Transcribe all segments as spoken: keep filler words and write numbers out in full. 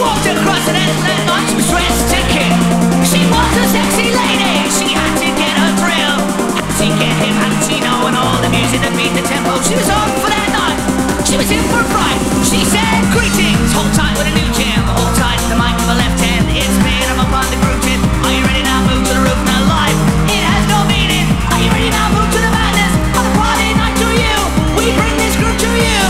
walked across an endless night. She was dressed to kill. She was a sexy lady. She had to get her thrill. Had she get him, had she known all the music that beat the tempo? She was on for that night. She was in for a fright. She said, greetings, hold tight with a new jam. Hold tight to the mic of the left hand. It's made up upon the groove tip. Are you ready now? Move to the roof now live. It has no meaning. Are you ready now? Move to the madness. On the party night to you. We bring this groove to you.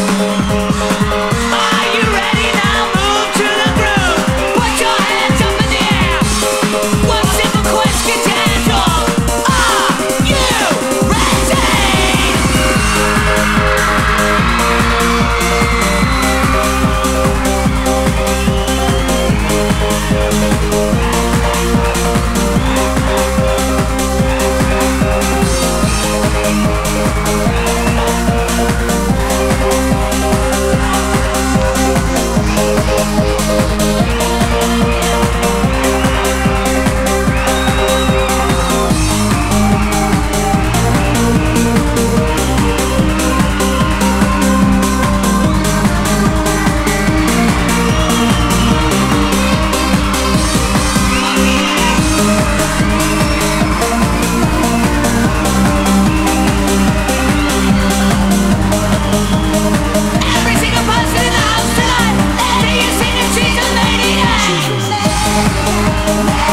Are you ready now? Move to the groove. Put your hands up in the air. One simple question to answer. Are you ready? Every single person in the house tonight, let me hear you sing it, she's a lady.